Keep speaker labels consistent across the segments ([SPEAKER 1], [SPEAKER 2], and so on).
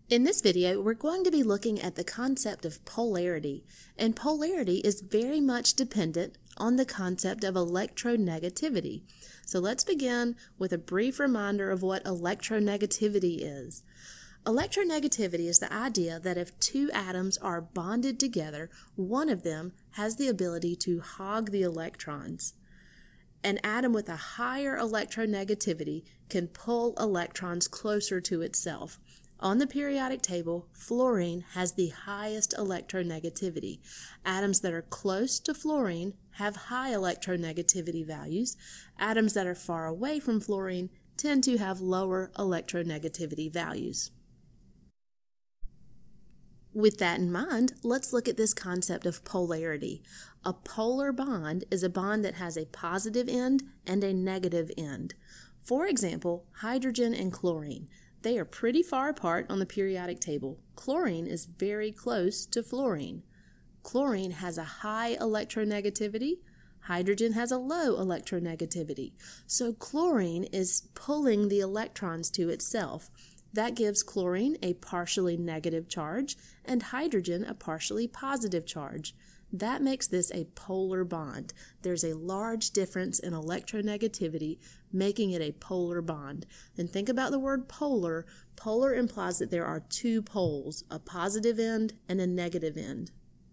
[SPEAKER 1] In this video, we're going to be looking at the concept of polarity, and polarity is very much dependent on the concept of electronegativity. So let's begin with a brief reminder of what electronegativity is. Electronegativity is the idea that if two atoms are bonded together, one of them has the ability to hog the electrons. An atom with a higher electronegativity can pull electrons closer to itself. On the periodic table, fluorine has the highest electronegativity. Atoms that are close to fluorine have high electronegativity values. Atoms that are far away from fluorine tend to have lower electronegativity values. With that in mind, let's look at this concept of polarity. A polar bond is a bond that has a positive end and a negative end. For example, hydrogen and chlorine. They are pretty far apart on the periodic table. Chlorine is very close to fluorine. Chlorine has a high electronegativity. Hydrogen has a low electronegativity. So chlorine is pulling the electrons to itself. That gives chlorine a partially negative charge and hydrogen a partially positive charge. That makes this a polar bond. There's a large difference in electronegativity, making it a polar bond. And think about the word polar. Polar implies that there are two poles, a positive end and a negative end.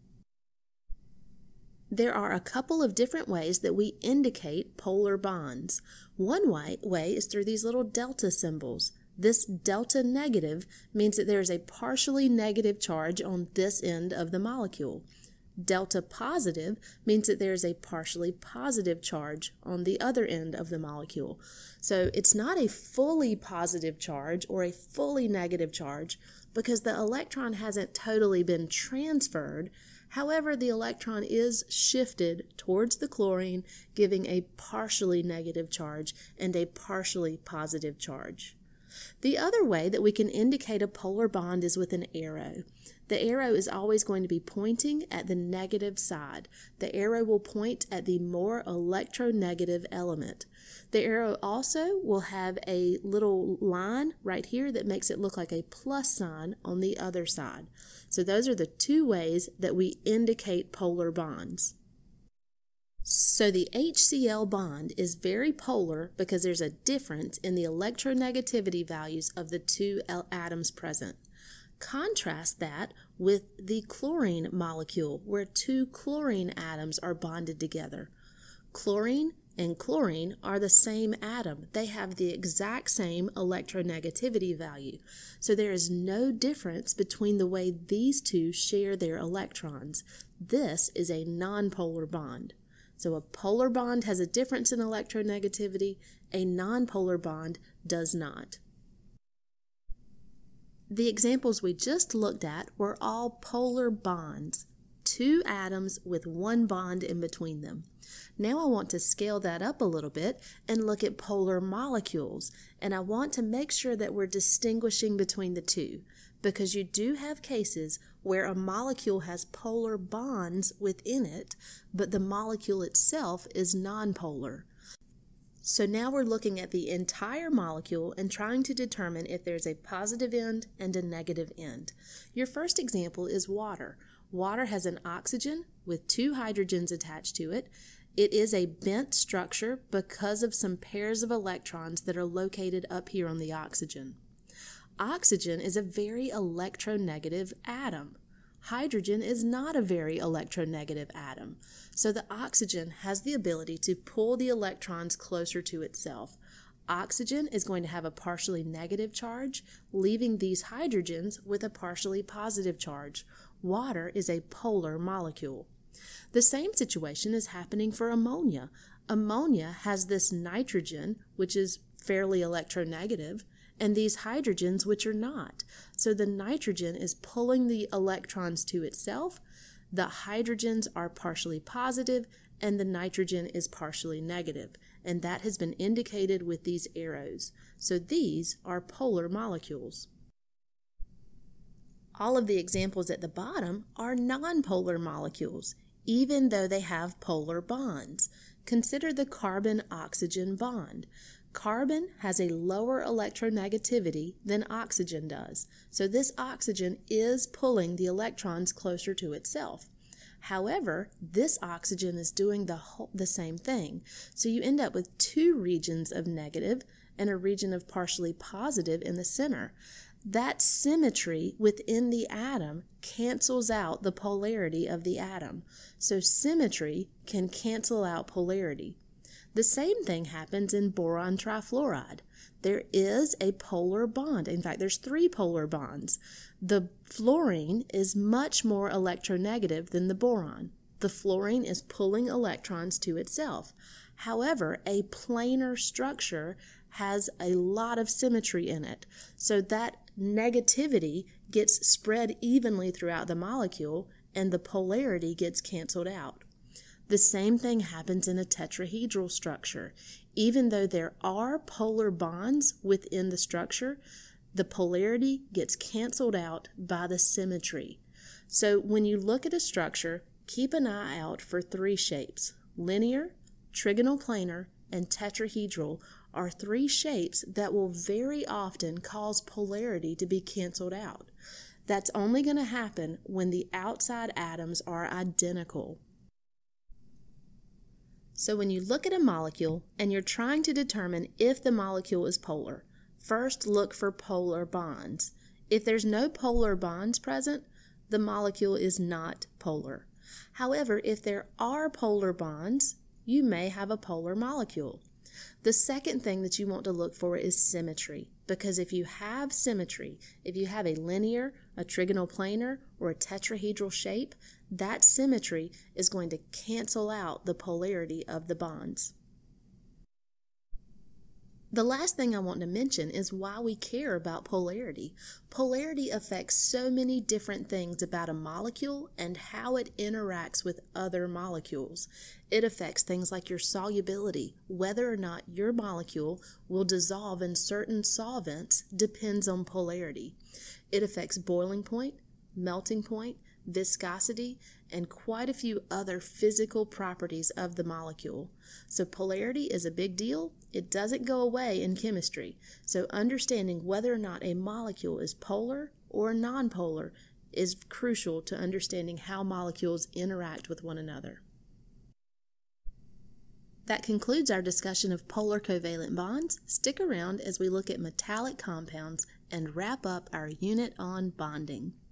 [SPEAKER 1] There are a couple of different ways that we indicate polar bonds. One way is through these little delta symbols. This delta negative means that there is a partially negative charge on this end of the molecule. Delta positive means that there is a partially positive charge on the other end of the molecule. So it's not a fully positive charge or a fully negative charge because the electron hasn't totally been transferred. However, the electron is shifted towards the chlorine, giving a partially negative charge and a partially positive charge. The other way that we can indicate a polar bond is with an arrow. The arrow is always going to be pointing at the negative side. The arrow will point at the more electronegative element. The arrow also will have a little line right here that makes it look like a plus sign on the other side. So those are the two ways that we indicate polar bonds. So the HCl bond is very polar because there's a difference in the electronegativity values of the two atoms present. Contrast that with the chlorine molecule, where two chlorine atoms are bonded together. Chlorine and chlorine are the same atom. They have the exact same electronegativity value. So there is no difference between the way these two share their electrons. This is a nonpolar bond. So a polar bond has a difference in electronegativity, a nonpolar bond does not. The examples we just looked at were all polar bonds, two atoms with one bond in between them. Now I want to scale that up a little bit and look at polar molecules, and I want to make sure that we're distinguishing between the two, because you do have cases where a molecule has polar bonds within it, but the molecule itself is nonpolar. So now we're looking at the entire molecule and trying to determine if there's a positive end and a negative end. Your first example is water. Water has an oxygen with two hydrogens attached to it. It is a bent structure because of some pairs of electrons that are located up here on the oxygen. Oxygen is a very electronegative atom. Hydrogen is not a very electronegative atom. So the oxygen has the ability to pull the electrons closer to itself. Oxygen is going to have a partially negative charge, leaving these hydrogens with a partially positive charge. Water is a polar molecule. The same situation is happening for ammonia. Ammonia has this nitrogen, which is fairly electronegative, and these hydrogens which are not. So the nitrogen is pulling the electrons to itself, the hydrogens are partially positive, and the nitrogen is partially negative. And that has been indicated with these arrows. So these are polar molecules. All of the examples at the bottom are nonpolar molecules, even though they have polar bonds. Consider the carbon-oxygen bond. Carbon has a lower electronegativity than oxygen does, so this oxygen is pulling the electrons closer to itself. However, this oxygen is doing the same thing, so you end up with two regions of negative and a region of partially positive in the center. That symmetry within the atom cancels out the polarity of the atom, so symmetry can cancel out polarity. The same thing happens in boron trifluoride. There is a polar bond. In fact, there's 3 polar bonds. The fluorine is much more electronegative than the boron. The fluorine is pulling electrons to itself. However, a planar structure has a lot of symmetry in it, so that negativity gets spread evenly throughout the molecule and the polarity gets canceled out. The same thing happens in a tetrahedral structure. Even though there are polar bonds within the structure, the polarity gets canceled out by the symmetry. So when you look at a structure, keep an eye out for 3 shapes. Linear, trigonal planar, and tetrahedral are 3 shapes that will very often cause polarity to be canceled out. That's only going to happen when the outside atoms are identical. So when you look at a molecule and you're trying to determine if the molecule is polar, first look for polar bonds. If there's no polar bonds present, the molecule is not polar. However, if there are polar bonds, you may have a polar molecule. The second thing that you want to look for is symmetry, because if you have symmetry, if you have a linear, a trigonal planar, or a tetrahedral shape, that symmetry is going to cancel out the polarity of the bonds. The last thing I want to mention is why we care about polarity. Polarity affects so many different things about a molecule and how it interacts with other molecules. It affects things like your solubility. Whether or not your molecule will dissolve in certain solvents depends on polarity. It affects boiling point, melting point, viscosity, and quite a few other physical properties of the molecule. So polarity is a big deal. It doesn't go away in chemistry. So understanding whether or not a molecule is polar or nonpolar is crucial to understanding how molecules interact with one another. That concludes our discussion of polar covalent bonds. Stick around as we look at metallic compounds and wrap up our unit on bonding.